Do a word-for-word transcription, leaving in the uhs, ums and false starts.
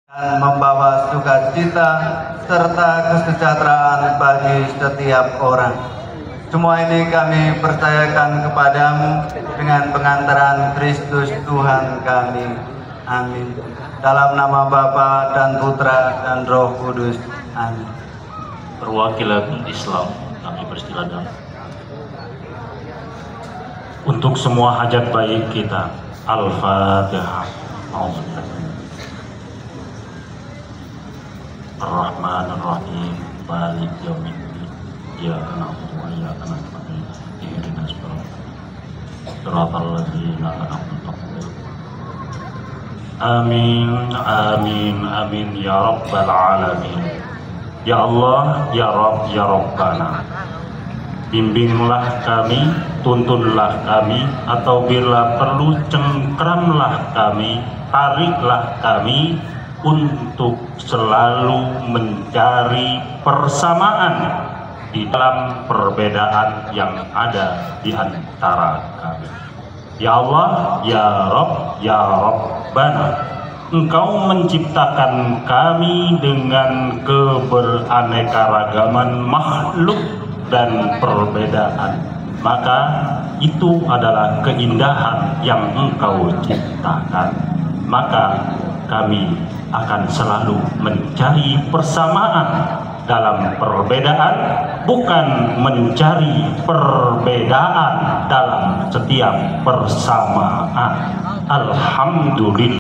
dan membawa sukacita serta kesejahteraan bagi setiap orang. Semua ini kami percayakan kepadamu dengan pengantaran Kristus Tuhan kami. Amin. Dalam nama Bapa dan Putra dan Roh Kudus. Amin. Perwakilan Islam kami persilakan. Untuk semua hajat baik kita, Al-Fatihah. Ar-Rahman-Ar-Rahim, Malik Yaumiddin, Iyyaka na'budu wa iyyaka nasta'in, ihdinas siratal ladzina an'amta 'alaihim. Amin, amin, amin ya rabbal alamin. Ya Allah, ya Rabb, ya Rabbana, bimbinglah kami, tuntunlah kami, atau bila perlu cengkramlah kami, tariklah kami untuk selalu mencari persamaan di dalam perbedaan yang ada di antara kami. Ya Allah, ya Rabb, ya Rabbana, Engkau menciptakan kami dengan keberaneka-ragaman makhluk dan perbedaan, maka itu adalah keindahan yang Engkau ciptakan. Maka kami akan selalu mencari persamaan dalam perbedaan, bukan mencari perbedaan dalam setiap persamaan. Alhamdulillah.